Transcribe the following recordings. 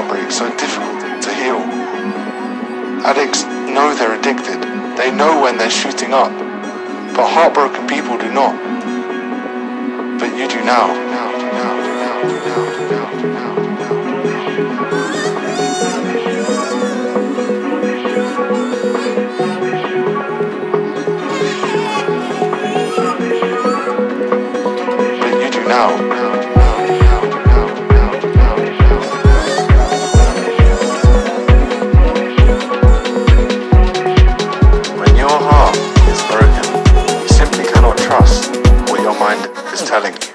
heartbreak so difficult to heal. Addicts know they're addicted. They know when they're shooting up. But heartbroken people do not. But you do now. But you do now. Telling you.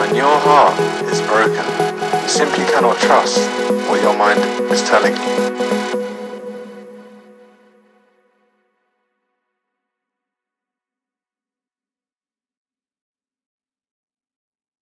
Is broken. You simply cannot trust what your mind is telling you.